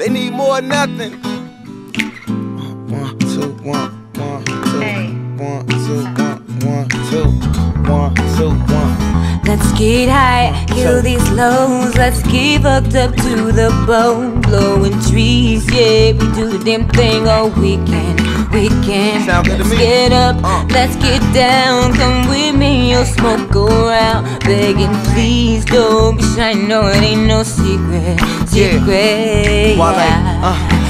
They need more than nothing. 1, 2, 1, 1, 2, Hey. 1, 2, 1, 2, 1, 2, 1. Let's get high, kill these lows. Let's get fucked up to the bone. Blowing trees, yeah, we do the damn thing all weekend. Sound good to Let's me. get up, let's get down. Come with me, you'll smoke around. Begging, please don't be shy. No, it ain't no secret. Wale, Yeah.